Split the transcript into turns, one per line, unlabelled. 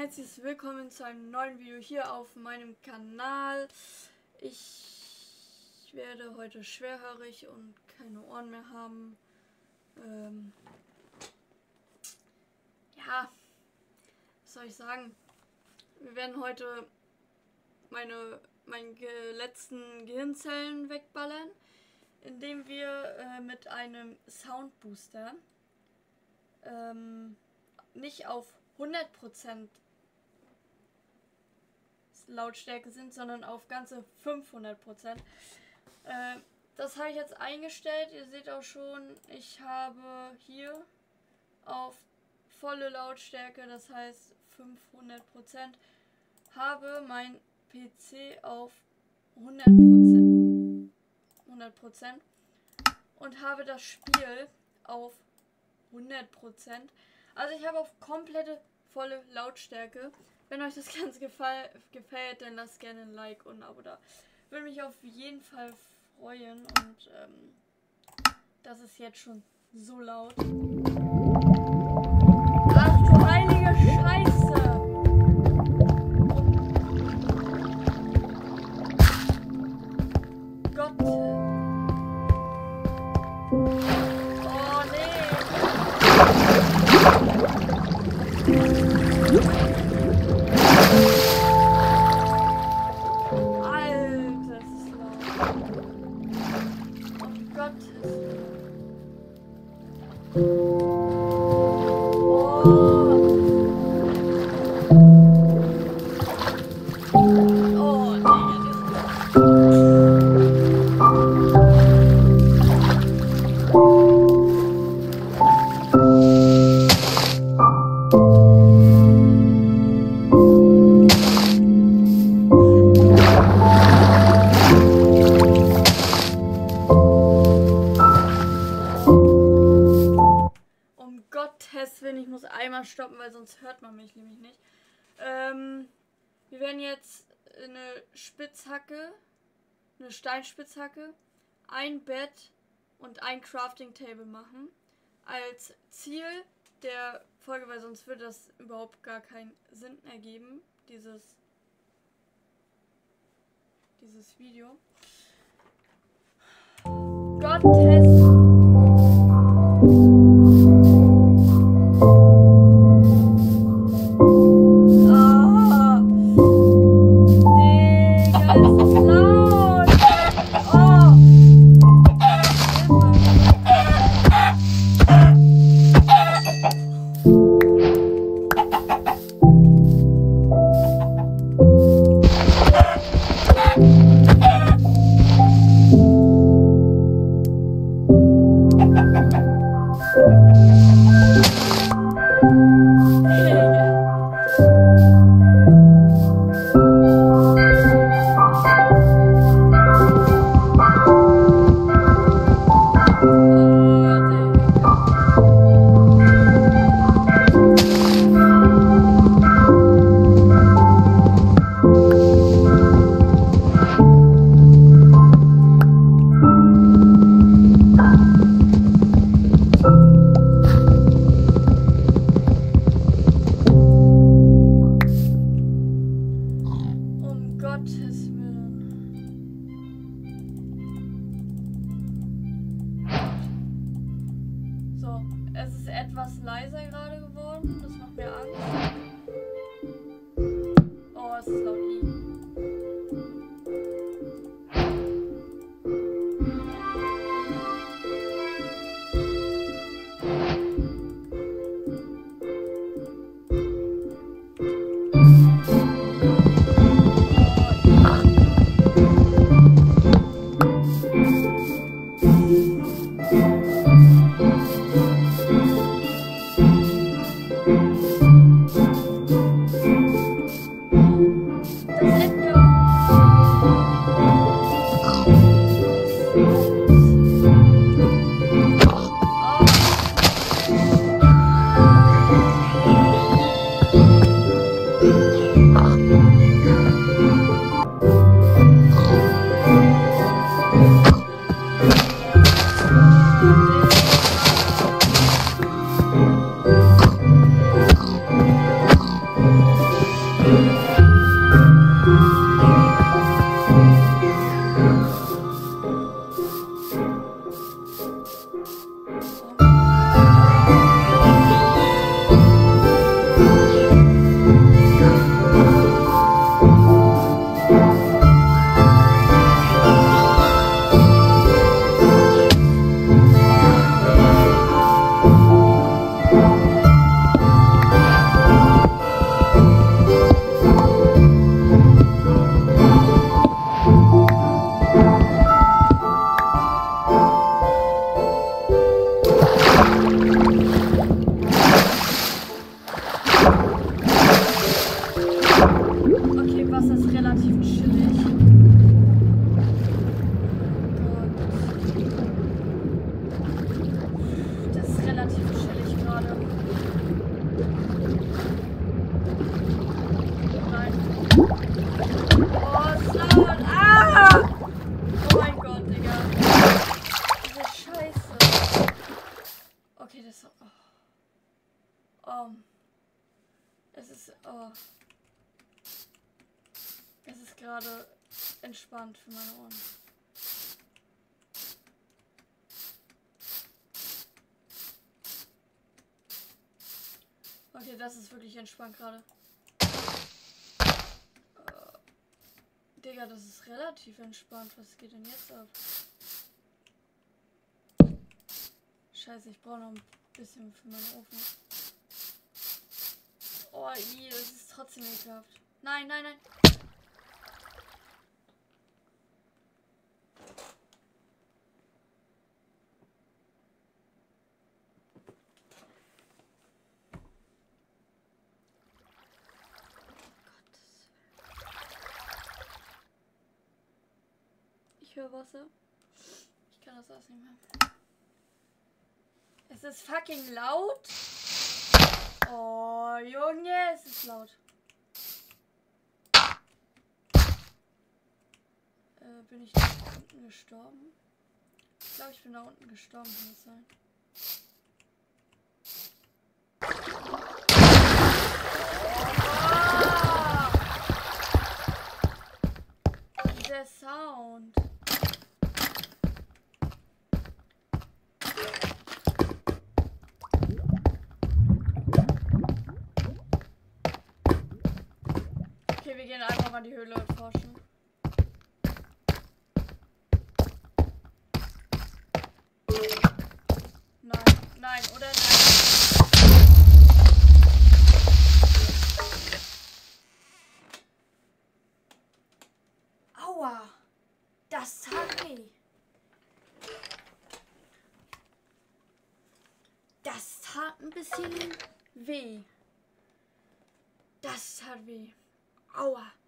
herzliches Willkommen zu einem neuen Video hier auf meinem Kanal. Ich werde heute schwerhörig und keine Ohren mehr haben. Ja, was soll ich sagen? Wir werden heute meine letzten Gehirnzellen wegballern, indem wir mit einem Soundbooster nicht auf 100% Lautstärke sind, sondern auf ganze 500%. Das habe ich jetzt eingestellt. Ihr seht auch schon, ich habe hier auf volle Lautstärke, das heißt 500%, habe mein PC auf 100% und habe das Spiel auf 100%. Also ich habe auf komplette volle Lautstärke. Wenn euch das Ganze gefällt, dann lasst gerne ein Like und ein Abo da. Würde mich auf jeden Fall freuen und das ist jetzt schon so laut. Ach du heilige Scheiße! Gott! Oh nee! Alter, das ist laut. Oh Gott. Oh, nee, Gottes Willen, ich muss einmal stoppen, weil sonst hört man mich nämlich nicht. Wir werden jetzt eine Spitzhacke, eine Steinspitzhacke, ein Bett und ein Crafting Table machen. Als Ziel der Folge, weil sonst würde das überhaupt gar keinen Sinn ergeben, dieses Video. Gottes Oh. Es ist gerade entspannt für meine Ohren. Okay, das ist wirklich entspannt gerade. Digga, das ist relativ entspannt. Was geht denn jetzt ab? Scheiße, ich brauche noch ein bisschen für meinen Ofen. Oh, das ist trotzdem ekelhaft. Nein, nein, nein. Ich höre Wasser. Ich kann das alles nicht mehr. Es ist fucking laut. Oh, Junge, es ist laut. Bin ich da unten gestorben? Ich glaube, ich bin da unten gestorben, kann das sein? Oh! Der Sound. Okay, wir gehen einfach mal die Höhle erforschen. Nein, oder nein. Aua. Das tat weh. Das tat ein bisschen weh. Das tat weh. Aua.